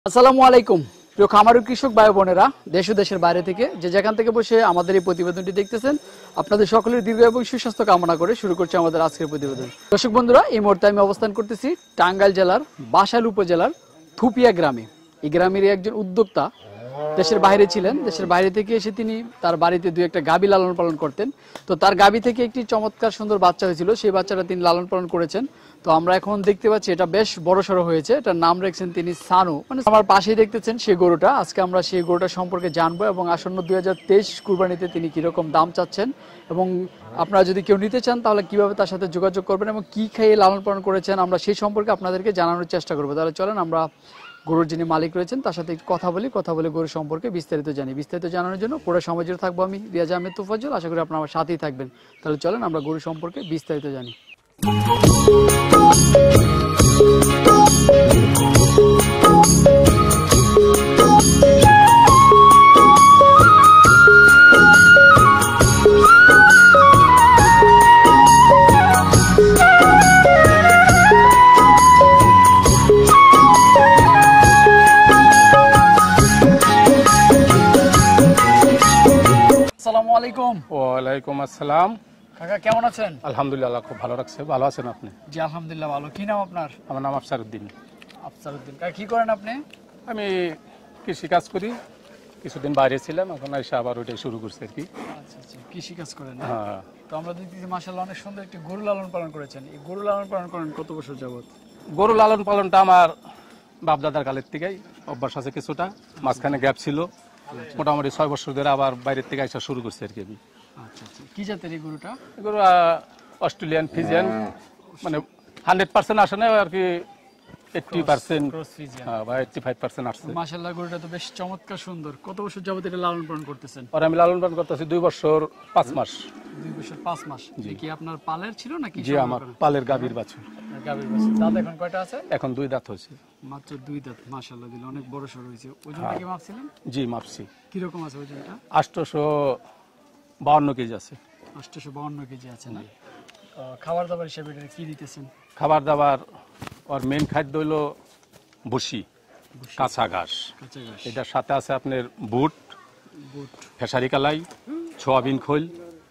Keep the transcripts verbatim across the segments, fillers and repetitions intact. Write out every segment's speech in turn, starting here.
আসসালামু আলাইকুম প্রিয় খামার ও কৃষক ভাই বোনেরা, দেশ ও দেশের বাইরে থেকে যে যেখান থেকে বসে আমাদের এই প্রতিবেদনটি দেখতেছেন, আপনাদের সকলের দীর্ঘ এবং সুস্বাস্থ্য কামনা করে শুরু করছি আমাদের আজকের প্রতিবেদন। দর্শক বন্ধুরা, এই মুহূর্তে আমি অবস্থান করতেছি টাঙ্গাইল জেলার বাসাইল উপজেলার থুপিয়া গ্রামে। এই গ্রামের একজন উদ্যোক্তা দেশের বাইরে ছিলেন, দেশের বাইরে থেকে এসে তিনি তার বাড়িতে দুই একটা গাভী লালন পালন করতেন। তো তার গাভী থেকে একটি চমৎকার সুন্দর বাচ্চা হয়েছিল, সেই বাচ্চাটা তিনি লালন পালন করেছেন। তো আমরা এখন দেখতে পাচ্ছি এটা বেশ বড় সড়ো হয়েছে, এটার নাম রেখেছেন তিনি সানু। মানে আমার পাশেই দেখতেছেন সেই গরুটা। আজকে আমরা সেই গরুটা সম্পর্কে জানবো এবং আসন্ন দুই হাজার তেইশ কুরবানিতে তিনি কিরকম দাম চাচ্ছেন এবং আপনারা যদি কেউ নিতে চান তাহলে কিভাবে তার সাথে যোগাযোগ করবেন এবং কি খেয়ে লালন পালন করেছেন আমরা সেই সম্পর্কে আপনাদেরকে জানানোর চেষ্টা করবো। তাহলে চলেন আমরা গরুর যিনি মালিক রয়েছেন তার সাথে কথা বলি, কথা বলে গরুর সম্পর্কে বিস্তারিত জানি। বিস্তারিত জানানোর জন্য পুরো সময় জুড়ে থাকবো আমি রিয়াজ আহমেদ তুফাজ্জল। আশা করি আপনারা আমার সাথেই থাকবেন। তাহলে চলেন আমরা গরুর সম্পর্কে বিস্তারিত জানি। আসসালামু আলাইকুম। ওয়ালাইকুম আসসালাম। কাকা কেমন আছেন? আলহামদুলিল্লাহ, খুব ভালো রাখছে। ভালো আছেন আপনি? জি আলহামদুলিল্লাহ ভালো। কি নাম আপনার? আমার নাম আফসারউদ্দিন। আফসারউদ্দিন। কাকা কি করেন আপনি? আমি কৃষি কাজ করি, কিছুদিন বাইরে ছিলাম, এখন এসে আবার ওইটাই শুরু করছি আর কি। আচ্ছা আচ্ছা, কৃষি কাজ করেন? হ্যাঁ। তো আমরা দেখতেছি মাশাআল্লাহ অনেক সুন্দর একটি গরু লালন পালন করেছেন। এই গরু লালন পালন করেন কত বছর যাবত? গরু লালন পালনটা আমার বাপদাদার কালের থেকেই অভ্যাস আছে কিছুটা, মাঝখানে গ্যাপ ছিল। মোটামুটি ছয় বছর ধরে আবার বাইরের থেকে আসা শুরু করছি আর কি আমি। আচ্ছা আচ্ছা, কি জাতের এই গরুটা? গরু অস্ট্রেলিয়ান ফিজিয়ান, মানে হান্ড্রেড পার্সেন্ট আসে না আর কি, এইটটি পার্সেন্ট বা এইটটি ফাইভ পার্সেন্ট আসছে। মাশাআল্লাহ গরুটা তো বেশ চমৎকার সুন্দর। কত বছর যাবত এটা লালন পালন করতেছেন? আর আমি লালন পালন করতেছি দুই বছর পাঁচ মাস। দুই বছর পাঁচ মাস। কি আপনার পালের ছিল নাকি? জি আমার পালের গাভীর বাছুর। গাভীর বাছুর। দাঁত এখন কয়টা আছে? এখন দুই দাঁত হয়েছে। মাত্র দুই দাঁত। মাশাআল্লাহ দিল অনেক বড় সর হয়েছে। ওজনটা কি মাপছিলেন? জি মাপছি। কি রকম আছে ওজনটা? আটশোশো বাউন্ন কেজি আছে। আটশোশো বাউন্ন কেজি আছে না? খাবার দাবার হিসেবে এটা কি দিতেছেন? খাবার দাবার ওর মেন খাদ্য হলো ভুসি, কাঁচা ঘাস। এটার সাথে আছে আপনার বুট, বুট, খেসারি কালাই, সোয়াবিন খোল,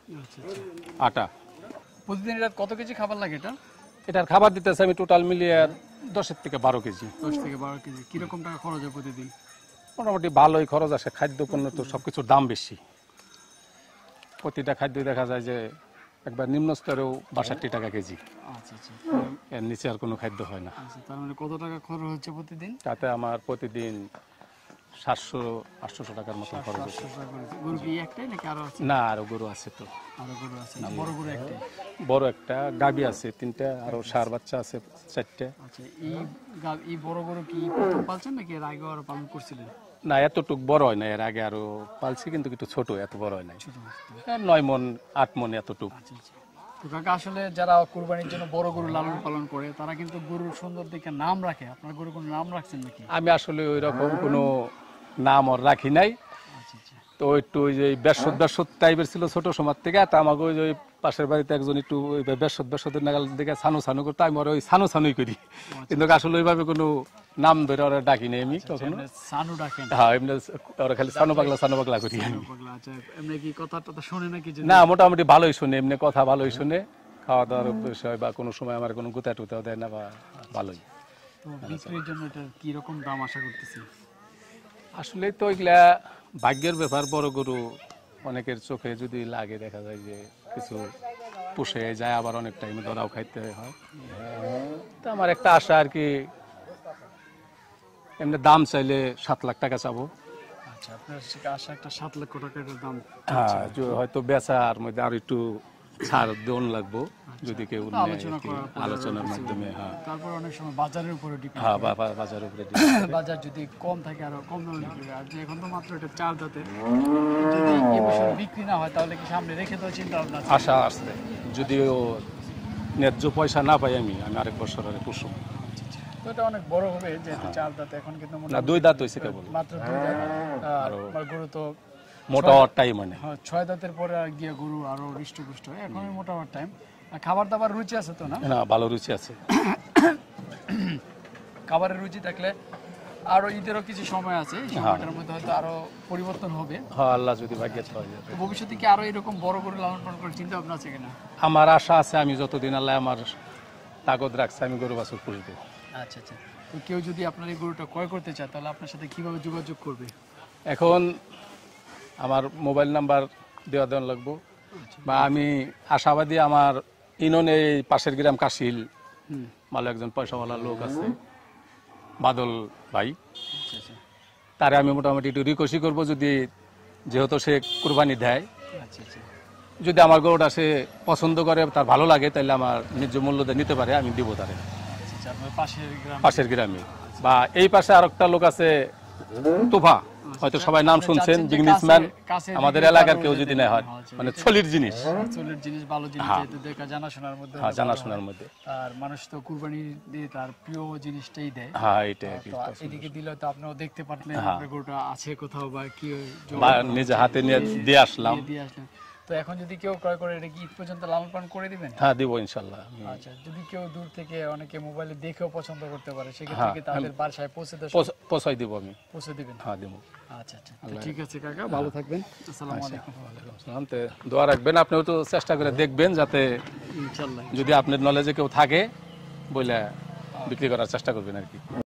আটা। প্রতিদিন এটা কত কেজি খাবার লাগে এটা? এটার খাবার দিতেছে আমি টোটাল মিলিয়ে দশের থেকে বারো কেজি। দশ থেকে বারো কেজি। কিরকম টাকা খরচ হয় প্রতিদিন? মোটামুটি ভালোই খরচ আসে। খাদ্য পণ্য তো সবকিছুর দাম বেশি। প্রতিটা খাদ্য দেখা যায় যে একবার নিম্ন স্তরেও বাষট্টি টাকা কেজি। আচ্ছা আচ্ছা, এর নিচে আর কোনো খাদ্য হয় না। আচ্ছা, তার মানে কত টাকা খরচ হচ্ছে প্রতিদিন? তাতে আমার প্রতিদিন সাতশো আটশোশো টাকার মতো খরচ হচ্ছে। গরু কি একটাই নাকি আরো আছে? না, আরো গরু আছে তো। আরো গরু আছে না? বড় গরু একটাই? বড় একটা গাভী আছে তিনটা, আরো ষাঁড় বাচ্চা আছে চারটে। আচ্ছা, এই গা- এই বড় গরু কি প্রথম পালছেন নাকি এর আগে আরো পালন করছিলেন? না, এতটুক বড় হয় না, এর আগে আরো পালছি কিন্তু একটু ছোট, এত বড় হয় নাই। ছোট মাছ। নয় মন আট মন এতটুক। আচ্ছা আচ্ছা। তো কাকা আসলে যারা কুরবানির জন্য বড় গরু লালন পালন করে তারা কিন্তু গরুর সুন্দর দেখে নাম রাখে। আপনার গরু কোনো নাম রাখছেন নাকি? আমি আসলে ওই রকম কোনো নাম আর রাখি নাই। আচ্ছা আচ্ছা। তো একটু ওই যে বেশত বেশত টাইপের ছিল ছোট সময় থেকে। তা আমাকে ওই যে পাশের বাড়িতে একজন একটু ওই বেশত বেশতের নাগাল দেখে ছানু ছানু করতো, আমি ওই ছানু ছানুই করি। কিন্তু আসলে ওইভাবে কোনো নাম ধরে ওরা ডাকি নেই আমি কখনো। সানু ডাকেন? হ্যাঁ, এমনি ওরা খালি ছানু পাগলা ছানু পাগলা করি আমি। আচ্ছা, এমনি কি কথা টথা শোনে নাকি? না, মোটামুটি ভালোই শুনে, এমনি কথা ভালোই শুনে। খাওয়া দাওয়ার বিষয় বা কোনো সময় আমার কোনো গুতা টুতাও দেয় না, বা ভালোই। তো বিক্রির জন্য এটা কি রকম দাম আশা করতেছি? আসলে তো ওইগুলা ভাগ্যের ব্যাপার। বড় গরু অনেকের চোখে যদি লাগে দেখা যায় যে কিছু পুষে যায়, আবার অনেক টাইমে ধরাও খাইতে হয়। তো আমার একটা আশা আর কি, এমনি দাম চাইলে সাত লাখ টাকা চাবো। আচ্ছা, আপনার আশা একটা সাত লক্ষ টাকার দাম? হ্যাঁ, হয়তো বেচার মধ্যে আর একটু ছাড় দেওয়ান লাগবো যদি কেউ আলোচনার মাধ্যমে। হ্যাঁ, তারপর অনেক সময় বাজারের উপরে ডিপেন্ড। হ্যাঁ, বাজারের উপরে বাজার যদি কম থাকে আরো কম দামে বিক্রি হয়। আর এখন তো মাত্র এটা চার দাঁতের, যদি এই বছর বিক্রি না হয় তাহলে কি সামনে রেখে দেওয়ার চিন্তা ভাবনা আছে? আশা আসছে, যদিও ন্যায্য পয়সা না পাই আমি আমি আরেক বছর আরে পুষব। তো এটা অনেক বড় হবে যেহেতু চার দাঁত। এখন কিন্তু না, দুই দাঁত হয়েছে কেবল, মাত্র দুই দাঁত। আর গরু তো মোটা হওয়ার টাইম মানে। হ্যাঁ, ছয় দাঁতের পরে গিয়ে গরু আরো হৃষ্টপুষ্ট হয়। এখন মোটা হওয়ার টাইম। খাবার দাবার রুচি আছে তো? না, না, ভালো রুচি আছে। খাবারের রুচি থাকলে আরো ঈদেরও কিছু সময় আছে, এই সময়টার মধ্যে হয়তো আরো পরিবর্তন হবে। হ্যাঁ, আল্লাহ যদি ভাগ্যে হয়। তো ভবিষ্যতে কি আরো এরকম বড় করে লালন পালন করার চিন্তা ভাবনা আছে কিনা? আমার আশা আছে, আমি যতদিন আল্লাহ আমার তাগদ রাখছে আমি গরু বাছুর পুষবো। আচ্ছা আচ্ছা। তো কেউ যদি আপনার এই গরুটা ক্রয় করতে চায় তাহলে আপনার সাথে কিভাবে যোগাযোগ করবে? এখন আমার মোবাইল নাম্বার দেওয়া দেওয়া লাগবো, বা আমি আশাবাদী আমার ইনন এই পাশের গ্রাম কাশিল ভালো একজন পয়সাওয়ালা লোক আছে, বাদল ভাই, তারে আমি মোটামুটি একটু রিকোয়েস্ট করবো, যদি যেহেতু সে কুরবানি দেয়, আচ্ছা আচ্ছা। যদি আমার গরুটা সে পছন্দ করে, তার ভালো লাগে, তাহলে আমার ন্যায্য মূল্য দিয়ে নিতে পারে, আমি দিব তারে। আচ্ছা, আপনার পাশের গ্রাম? পাশের গ্রামে। বা এই পাশে আর একটা লোক আছে তোফা, হয়তো সবাই নাম শুনছেন, বিজনেসম্যান, আমাদের এলাকার কেউ যদি না হয়, মানে ছলির জিনিস, ছলির জিনিস, ভালো জিনিস, যেহেতু দেখা জানাশোনার মধ্যে। হ্যাঁ, জানাশোনার মধ্যে। আর মানুষ তো কুরবানি দিয়ে তার প্রিয় জিনিসটাই দেয়। হ্যাঁ, এটাই। এদিকে দিলে তো আপনিও দেখতে পারলেন আপনার গরুটা আছে কোথাও, বা কি নিজে হাতে নিয়ে দিয়ে আসলাম। দিয়ে আসলেন। তো এখন যদি কেউ ক্রয় করে, এটা কি ঈদ পর্যন্ত লালন পালন করে দিবেন? হ্যাঁ, দিব ইনশাআল্লাহ। আচ্ছা, যদি কেউ দূর থেকে, অনেকে মোবাইলে দেখেও পছন্দ করতে পারে, সেক্ষেত্রে কি তাদের বাসায় পৌঁছে দেওয়া? পৌঁছাই দিব আমি। পৌঁছে দিবেন? হ্যাঁ, দিব। আচ্ছা আচ্ছা, ঠিক আছে কাকা, ভালো থাকবেন। আসসালামু আলাইকুম। ওয়ালাইকুম আসসালাম। তে দোয়া রাখবেন, আপনিও তো চেষ্টা করে দেখবেন, যাতে ইনশাআল্লাহ যদি আপনার নলেজে কেউ থাকে বলে বিক্রি করার চেষ্টা করবেন আর কি।